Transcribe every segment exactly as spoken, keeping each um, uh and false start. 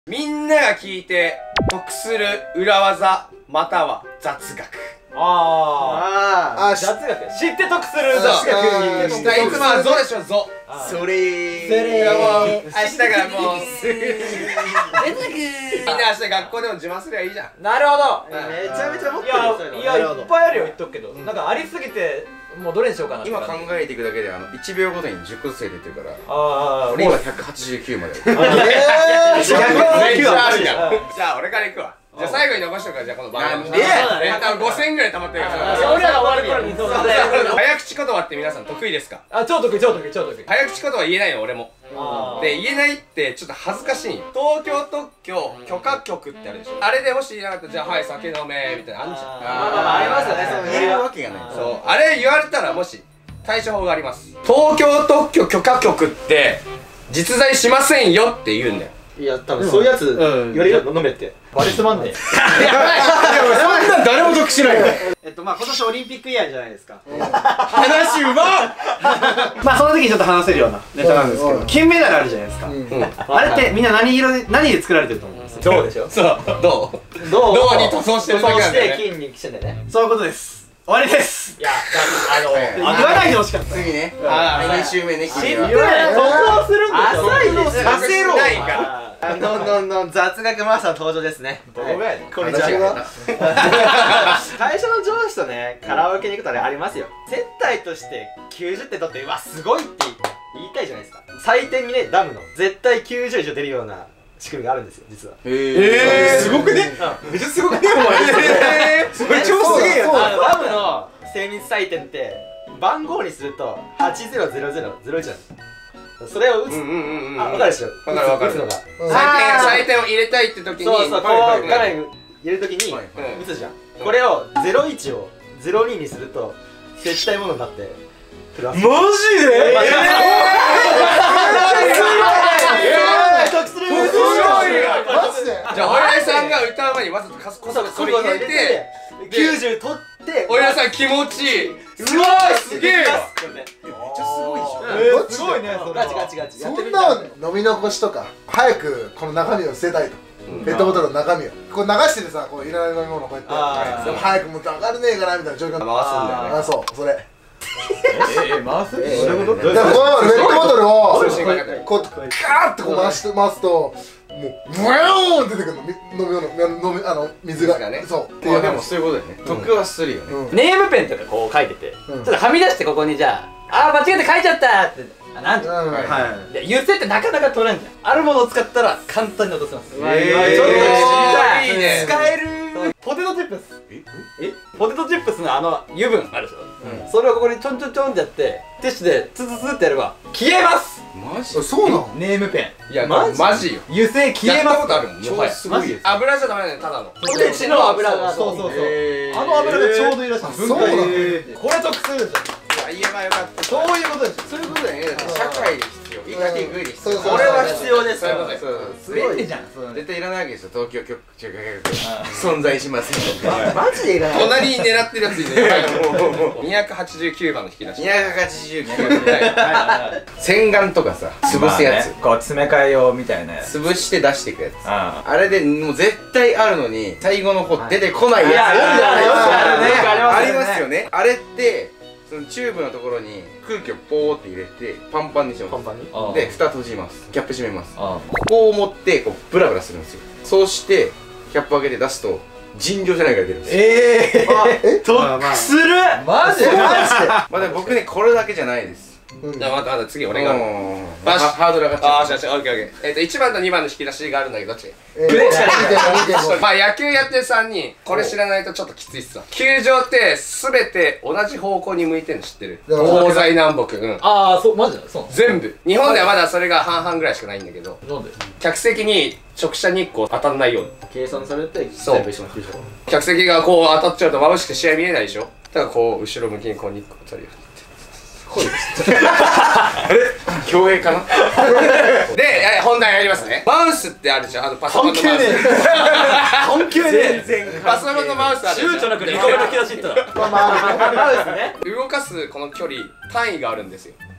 みんなが聞いて得する裏技または雑学。 あああ、 雑学知って得する雑雑学。 学。 下いつもはゾでしょ、ゾ。 それーそれーもう明日からもう雑学。 みんな明日学校でも自慢すりゃいいじゃん。 なるほど。 めちゃめちゃ持っいてるよ。そういうのやいやいっぱいあるよ言っとくけど、なんかありすぎてもうどれにしようかなって今感じ。 考えていくだけであのいちびょうごとにじゅっこずつ増えてってるから、 ああ俺今ひゃくはちじゅうきゅうまで。 えめっちゃあるじゃん。 うんじゃあ俺から行くわ。じゃあ最後に残しとくから、じゃあこの番組。 なんでそうだねまたごせんぐらい溜まってるから。 俺らが終わる頃にそうだね。 早口言葉って皆さん得意ですか？ あ、超得意超得意超得意。 早口言葉言えないの俺も。 あーで、言えないってちょっと恥ずかしいんよ。東京特許許可局ってあるでしょ。あれでもし言えなかったら、じゃあはい酒飲めみたいなのあんじゃん。 まあまあまあありますよね。そう言えるわけがない。 そう、あれ言われたらもし対処法があります。東京特許許可局って実在しませんよって言うんだよ。 いや、多分そういうやつより飲めって。 バリつまんねやばい。 そんなん誰も得しないよ。 えっとまあ今年オリンピックイヤーじゃないですか。 話うまっ。 まあその時にちょっと話せるようなネタなんですけど、金メダルあるじゃないですか。あれってみんな何色で何で作られてると思うんですよ。 どうでしょ。 そう、どう銅銅に塗装してるだけなんだよね。 して金にしてんだよね。そういうことです。終わりです。 いや、あの言わないでほしかった。 次ね。 あーに週目ね。 知って君は得をするんでしょ。 浅いですさせろないからあどんどんどん雑学マスター登場ですね。 どこがやねん。 こんにちは。 話が会社の上司とね、カラオケに行くとね、ありますよ。接待としてきゅうじゅって取って、うわ、すごいって言いたいじゃないですか。採点にね、ダムの絶対きゅうじゅう以上出るような仕組みがあるんですよ、実は。 えー、すごくね。めっちゃすごくね、お前。それ超すげえよ。 あのダムの精密採点って番号にするとはちゼロゼロゼロゼロいちなんです。それを打つ。 うんうんうんうん。 あ、分かるでしょ。 わかるわかる打つのが。 採点、採点を入れたいって時に。 そうそう、こはいはいう画面入れるときにはいはい打つじゃん。これをゼロいちをゼロににすると絶対ものになってプラス。 マジで？ 得する。 マジで。じゃあ、おやさんが歌う前にわざとこそこれ入れて、 きゅうじゅう取っておやさん気持ちいい。すごい、すげえよ。 めっちゃすごいじゃん。 えー、すごいね。 ガチガチガチ。 そんな飲み残しとか早くこの中身を捨てたいと、ペットボトルの中身をこう流しててさ、こういらない飲み物をこうやってでも早くもっと上がるねえかなみたいな状況に回すんだよね。 あ、そう、それええ、回す。どういうこと。 でもこのペットボトルをそういうことだよこうガーッとこう回して回すともうブワーンって出てくるの、み飲み物飲みあの水が水がねそうっていまあでもう話。 そういうことだよね。得はするよね。 うんネームペンとかこう書いてて、ちょっとはみ出してここにじゃあ、あー間違えて書いちゃったって、あ、なんていうの。 うんはい。 で、言ってってなかなか取れんじゃん。あるものを使ったら簡単に落とせます。 うわえーちょっといいね使える。 ポテトチップス。 ええポテトチップスのあの油分あるでしょ、それをここにちょんちょんちょんってやってティッシュでツツツってやれば消えます。 マジあ、そうなの。 ネームペいや、 マジマジよ。 ン油性消えやっます。 たことあるもん、もはや。 すごいよ。 油じゃダメだよ、ただの。 ポテチの油がそうそうそうそう、 へーあの油がちょうどいいらしい。 そうなの。 これ得するじゃん。 言えばよかった。 そういうことでしょ。 そういうことだよね。だって社会で必要。生きていく上で必要。 そうそうこれは必要です。 そういうことだよ。 そうすごい。 便利じゃん。そういうの絶対いらないわけですよ。東京局中華存在しませんとか。 マジでいらない。 隣に狙ってるやついるね。にひゃくはちじゅうきゅうばんの引き出し。 にひゃくはちじゅうきゅう。 はいはい洗顔とかさ、潰すやつ。 こう詰め替えようみたいなやつ。 潰して出していくやつ。 ああれでもう絶対あるのに最後の方出てこないやつ。 いやよくあるよくあるねありありますよねますよね。あれってそのチューブのところに空気をポーって入れてパンパンにします。 パンパンに。 あで蓋閉じます。キャップ閉めます。 あここを持ってこうブラブラするんですよ。そうしてキャップ開けて出すと尋常じゃないから出るんですよ。 ええ得する。 マジでまあでも僕ねこれだけじゃないです。 じゃあ、またまた次、俺が。 うんバシハハードル上がっちああ、 ゃう。 しよし、オッケーオッケー。えっと、いちばんとにばんの引き出しがあるんだけど、どっち？ えー、にてんご、にてんご。 まあ、野球やってるさんにん、これ知らないとちょっときついっすわ。球場ってすべて同じ方向に向いてるの知ってる？ だから東西南北。うん。 ああ、そう、マジだ。そう全部。日本ではまだそれが半々ぐらいしかないんだけど、 なんで客席に直射日光当たんないように。 計算されてそう全部一緒の球場。 客席がこう当たっちゃうと眩しくて試合見えないでしょ？だからこう、後ろ向きにこう日光当たるように。 競泳かな。 で、え本題やりますね。マウスってあるじゃん、あのパソコンのマウス。 関係ねえ。 全然パソコンのマウスあるじゃん。 躊躇なくにこめの引き出しいったら。 まあまあマウスね。 動かすこの距離単位があるんですよ。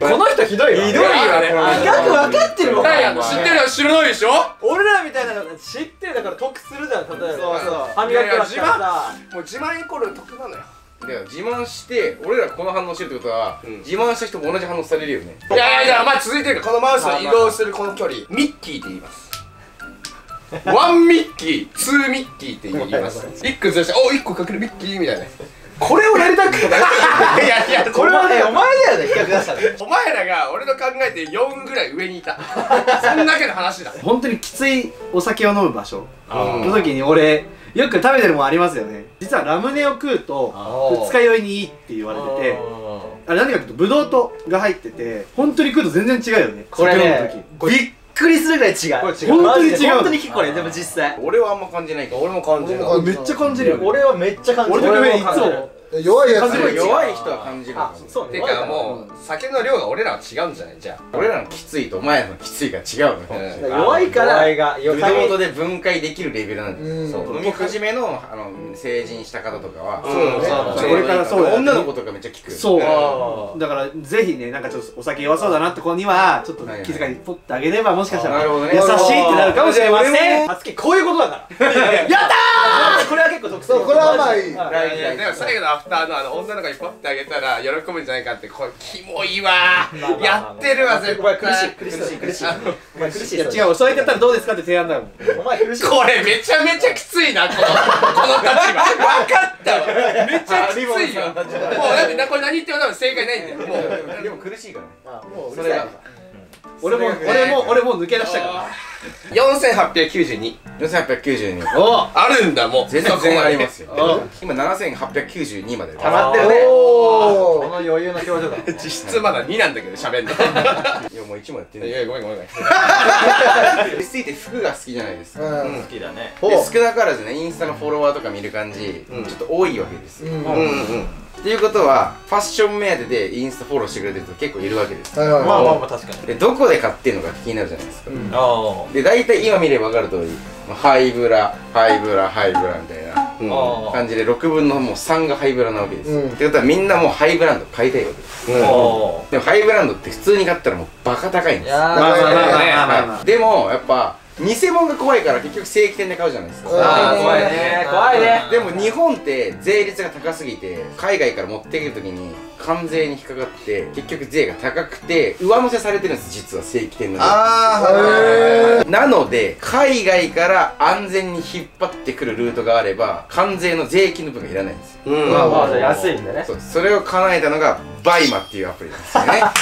この人ひどいわ。 ひどいわね。 企画分かってるもん。 何やの知ってるの知らないでしょ。 俺らみたいなの知ってるだから得するじゃん。例えばそうそう歯磨きだったらさ、 もう自慢イコール得なのよ。 だから自慢して俺らこの反応してるってことは、 うん自慢した人も同じ反応されるよね。 いやいや、まあ続いてるからこのマウスを移動するこの距離、ミッキーって言います。ワンミッキー、ツーミッキーって言います。一個ずらして、お、一個かけるミッキーみたいな。これをやりたくない。いやいや、 これはね、お前だよね、企画出したの。 お前らが俺の考えてよんぐらい上にいた。そんだけの話だ。 本当にきついお酒を飲む場所うんの時に俺よく食べてるもんありますよね。実はラムネを食うと二日酔いにいいって言われてて、あれ何かというとブドウ糖が入ってて本当に食うと全然違うよね。 これね酒飲む時びっくりするぐらい違う。 これ違うマジで本当に違う本当に聞くこれ、でも実際。 俺はあんま感じないけど。 俺も感じる。 めっちゃ感じるよね。 俺はめっちゃ感じる。 俺と上いつもも弱いやつ風が弱い人は感じるかあも、 そうね。 てかもう酒の量が俺らは違うんじゃないじゃあ。 俺らのきついとお前らのきついが違うのかもしれない。 弱いから弱いがブドウ糖で分解できるレベルなんですうんよ。そう飲み始めのあの成人した方とかは、 うんそうそう俺からそうだね女の子とかめっちゃ聞く。 そうあーだからぜひね、なんかちょっとお酒弱そうだなって子にはちょっとはいはい気遣いにポッてあげればもしかしたらなるほどね優しいってなるかもしれません。 はつきこういうことだからやったー。これは結構得する。 そうこれはまあいい。 いやいやでも最後のアフターのあの女の子にポッてあげたら喜ぶんじゃないかって、これキモいわー。やってるわ絶お前苦しい対。 苦しい苦しいお前苦しい。 いや違う、そうやってやったらどうですかって提案だもん。 お前苦しい。 これめちゃめちゃきついな、このこの立場。分かったわ。めっちゃきついよ。もうだってなこれ何言っても多分正解ないんだよ。もうでも苦しいからね。 あもううるさい。 俺も俺も俺も抜け出したから。 よんせんはっぴゃくきゅうじゅうによんせんはっぴゃくきゅうじゅうに。 おあるんだもう。 全然ありますよあ。 今ななせんはっぴゃくきゅうじゅうにまで。 溜まってるね。 おーこの余裕の表情だ。 実質まだになんだけど喋んの。 いやもういちもやってる。 いやごめんごめんごめん。 エスティー って服が好きじゃないですか。 うん好きだね。 ほうで少なからずねインスタのフォロワーとか見る感じ、 うんちょっと多いわけですよ。 うんうんうん。 っていうことはファッション目当てでインスタフォローしてくれてる人結構いるわけです。 はいはいまあまあまあ確かに。 でどこで買ってんのか気になるじゃないですか。 あで大体今見れば分かる通りハイブラハイブラハイブラみたいなあ。あ感じでろくぶんのもうさんがハイブラなわけですよ。 うんってことはみんなもうハイブランド買いたいわけです。 うん。 あ。 でもハイブランドって普通に買ったらもうバカ高いんですよ。 やまあまあまあまあまあまあ。 でもやっぱ偽物が怖いから結局正規店で買うじゃないですか。 あー怖いね怖いね。 でも日本って税率が高すぎて海外から持ってくるときに関税に引っかかって結局税が高くて上乗せされてるんです実は正規店の税。 あへーなので海外から安全に引っ張ってくるルートがあれば関税の税金の分がいらないんですよ。 ー。うん。 まあまあじゃあ安いんだね。 そうそれを叶えたのがバイマっていうアプリなんですよね。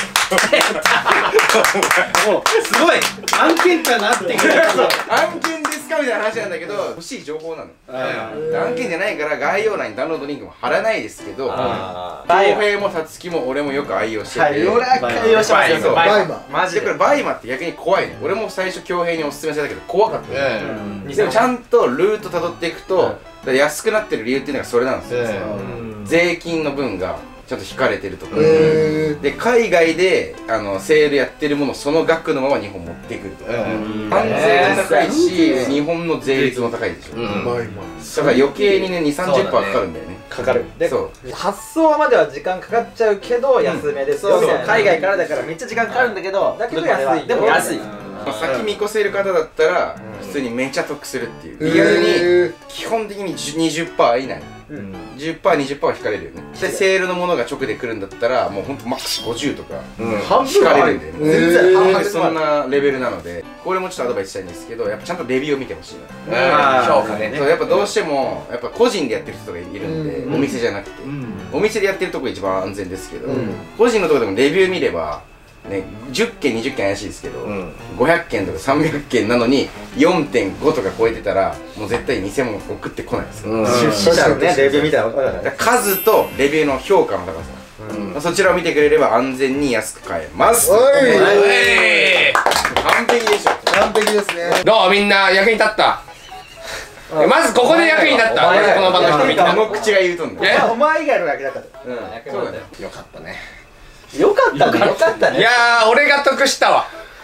もうすごい案件かなってくる。 案件ですかみたいな話なんだけど欲しい情報なの。案件じゃないから概要欄にダウンロードリンクも貼らないですけどあ恭平もたつきも俺もよく愛用してて、 はい、俺は会話してますよ。 そうバイママジででこれバイマって逆に怖いね。俺も最初恭平におすすめしたけど怖かったね。 うん。 でもちゃんとルート辿っていくと、だから安くなってる理由っていうのがそれなんですよ、 うん税金の分がちゃんと引かれてるとか、 へで海外であのセールやってるものその額のまま日本持ってくるとか、 うん。 関税も高いし日本の税率も高いでしょ、 うんーバイマだから余計にね にじゅう、さんじゅっパーセント かかるんだよね。 かかる。でそう発送までは時間かかっちゃうけど安めですよ。 そうそう海外からだからめっちゃ時間かかるんだけど、だけど安い。でも安い。 まあ、先見越せる方だったら普通にめちゃ得するっていうへーリアルに基本的に にじゅっパーセント 以内うん。 じゅっパーセント、にじゅっパーセント は引かれるよね。でセールのものが直で来るんだったらもうほんとマックスごじゅうとか半引かれるんだよね。 全然半で分そんなレベルなのでこれもちょっとアドバイスしたいんですけどやっぱちゃんとレビューを見てほしいな。 評価ね。 そうやっぱどうしてもやっぱ個人でやってる人がいるんで、 うんお店じゃなくて、お店でやってるとこが一番安全ですけど、 うん個人のところでもレビュー見ればねじゅっけんにじゅっけん怪しいですけど、 うん。 ごひゃっけんとかさんびゃっけんなのに よんてんご とか超えてたらもう絶対偽物送ってこないですよ、 うん。 出資者のねレビューみたいなの分かるだから数とレビューの評価の高さ、 うん。 そちらを見てくれれば安全に安く買えます。 おいえ完璧でしょ。 完璧ですねー。どうみんな役に立った。えまずここで役に立った。 お前がこの場の人みんな。 この口が言うとんだよ。 えお前以外の役だった。 うん、そうだよ。 よかったね。 よかったね。よかったね。 いやー俺が得したわ。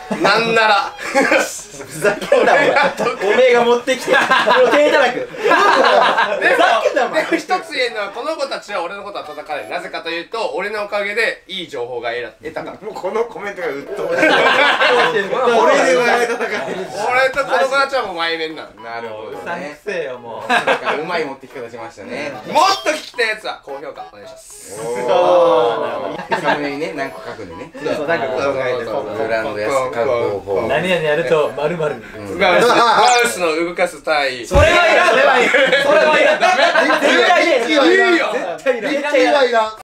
なんならふざけんなお前おめえが持ってきて手叩くでもでも一つ言えるのはこの子たちは俺のことは叩かない。なぜかというと俺のおかげでいい情報が得ら得たから。 もうこのコメントがうっとうしい。 俺でお前叩かれる俺とこの子たちはもう前面なの。 なるほどさんくね。 せえよもうだからうまい持ってき方しましたね。 もっと聞きたいやつは高評価お願いします。 おー。サムネにね何個書くんでね。 そうなんかこう考えてこうブランド安く買う方法。 何々やるとまるまる。 マウスマウスの動かす対それはいらん。それはいらん。それはいらん。 ミッキーはいらんいいよミッキーはいらん